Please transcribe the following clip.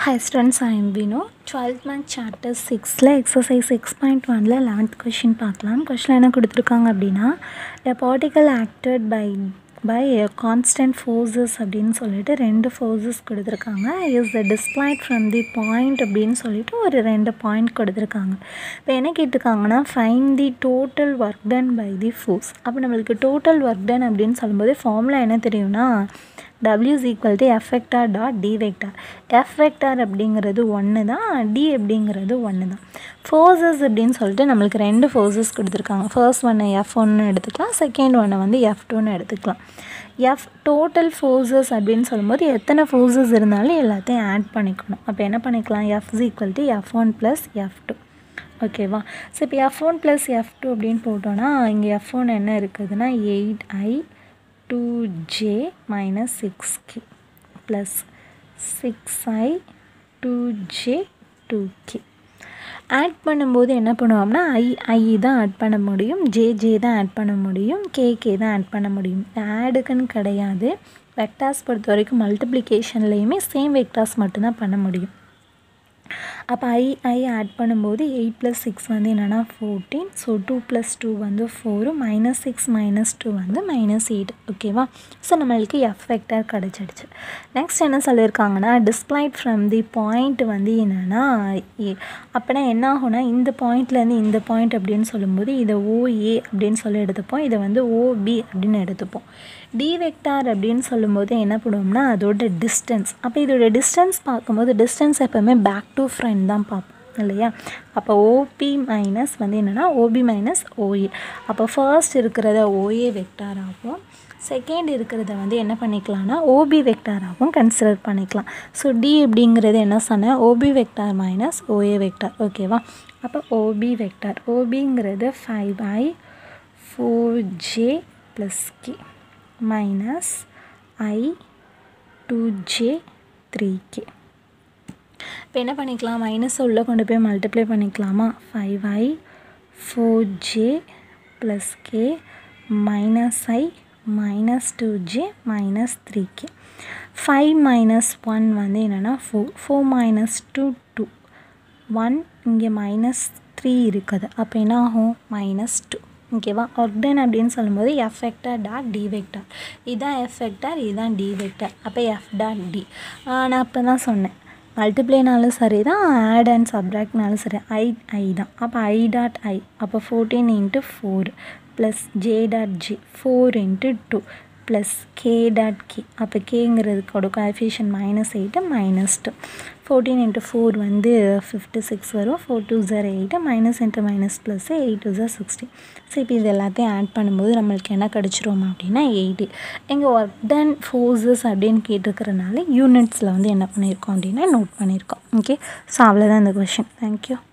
Hi students, I am Vino. 12th month chapter 6 exercise 6.1 11th question பார்க்கலாம். question என்ன கொடுத்திருக்காங்க அப்படினா a particle acted by a constant forces அப்படினு சொல்லிட்டு ரெண்டு forces கொடுத்திருக்காங்க. is displayed from the point அப்படினு சொல்லிட்டு ஒரு ரெண்டு பாயிண்ட் கொடுத்திருக்காங்க. இப்போ என்ன கேட்டிருக்காங்கன்னா find the total work done by the force. அப்போ நமக்கு total work done அப்படினு சொல்லும்போது ஃபார்முலா என்ன தெரியும்னா W is equal to F vector dot D vector. F vector அப்படிங்கிறது ஒன்று தான், D அப்படிங்கிறது ஒன்று தான். ஃபோர்ஸஸ் அப்படின்னு சொல்லிட்டு நம்மளுக்கு ரெண்டு ஃபோர்ஸஸ் கொடுத்துருக்காங்க. ஃபர்ஸ்ட் ஒன்று F1 எடுத்துக்கலாம், செகண்ட் ஒன்று வந்து F2 எடுத்துக்கலாம். டோட்டல் ஃபோர்ஸஸ் அப்படின்னு சொல்லும்போது எத்தனை ஃபோர்ஸஸ் இருந்தாலும் எல்லாத்தையும் ஆட் பண்ணிக்கணும். அப்போ என்ன பண்ணிக்கலாம், F is equal to F1 plus F2. ஓகேவா? ஸோ இப்போ F1 plus F2 அப்படின்னு போட்டோன்னா இங்கே F1 என்ன இருக்குதுன்னா 8I 2j minus 6k plus 6I 2j 2k. Add பண்ணும்போது என்ன பண்ணுவோம்னா I தான் ஆட் பண்ண முடியும், ஜே தான் ஆட் பண்ண முடியும், கே தான் ஆட் பண்ண முடியும். ஆடுக்குன்னு கிடையாது. வெக்டார்ஸ் பொறுத்த வரைக்கும் மல்டிப்ளிகேஷன்லேயுமே சேம் வெக்டார்ஸ் மட்டும்தான் பண்ண முடியும். அப்போ I ஆட் பண்ணும்போது 8 + 6 வந்து என்னென்னா 14. ஸோ 2 + 2 வந்து 4, -6 - 2 வந்து -8. ஓகேவா? ஸோ நம்மளுக்கு F வெக்டர் கிடச்சிடுச்சு. நெக்ஸ்ட் என்ன சொல்லியிருக்காங்கன்னா டிஸ்பிளைட் ஃப்ரம் தி பாயிண்ட் வந்து என்னென்னா A. அப்போனா என்ன ஆகும்னா இந்த பாயிண்ட்லேருந்து இந்த பாயிண்ட் அப்படின்னு சொல்லும்போது இதை OA அப்படின்னு சொல்லி எடுத்துப்போம், இதை வந்து OB அப்படின்னு எடுத்துப்போம். D வெக்டார் அப்படின்னு சொல்லும்போது என்ன பண்ணுவோம்னா அதோட டிஸ்டன்ஸ். அப்போ இதோட டிஸ்டன்ஸ் பார்க்கும்போது டிஸ்டன்ஸ் எப்போவுமே பேக் டு ஃப்ரண்ட் தான் பார்ப்போம் இல்லையா? அப்போ OP மைனஸ் வந்து என்னென்னா OB மைனஸ் OA. அப்போ ஃபர்ஸ்ட் இருக்கிறத OA வெக்டாராகவும் செகண்ட் இருக்கிறத வந்து என்ன பண்ணிக்கலாம்னா OB வெக்டாராகவும் கன்சிடர் பண்ணிக்கலாம். ஸோ D அப்படிங்கிறது என்ன சொன்னேன், OB vector minus OA vector. ஓகேவா? அப்போ OB வெக்டார், OBங்கிறது 5I 4j + k minus I 2j 3k. இப்போ என்ன பண்ணிக்கலாம், மைனஸ் உள்ளே கொண்டு போய் மல்டிப்ளை பண்ணிக்கலாமா? 5I 4j + k minus I minus 2j minus 3k. 5 minus 1 வந்து என்னென்னா 4 minus 2 2, 1 இங்கே -3 இருக்குது. அப்போ என்ன ஆகும் -2. ஓகேவா? ஒர்க் டன் அப்படின்னு சொல்லும்போது F vector dot D vector. இதுதான் F வெக்டர், இதுதான் D வெக்டர். அப்போ F டாட் D. நான் அப்போ தான் சொன்னேன் மல்டிப்ளைனாலும் சரி தான், ஆட் அண்ட் சப்ராக்ட்னாலும் சரி I தான். அப்போ I டாட் I அப்போ 14 × 4 plus J dot J 4 × 2 plus K dot K. அப்போ கேங்கிறதுக்கோட கோஎஃபிஷியன்ட் -8 -2. 14 × 4 வந்து 56 வரும், 4 2s are 8, minus into minus plus 8 2s are 16. So இப்போ இது எல்லாத்தையும் ஆட் பண்ணும்போது நம்மளுக்கு என்ன கிடச்சிரும் அப்படின்னா 80. எங்கள் ஒர்க் டன் ஃபோர்ஸஸ் அப்படின்னு கேட்டிருக்கிறனால யூனிட்ஸில் வந்து என்ன பண்ணியிருக்கோம் அப்படின்னா நோட் பண்ணியிருக்கோம். ஓகே, ஸோ அவ்வளோதான் இந்த கொஷின். தேங்க்யூ.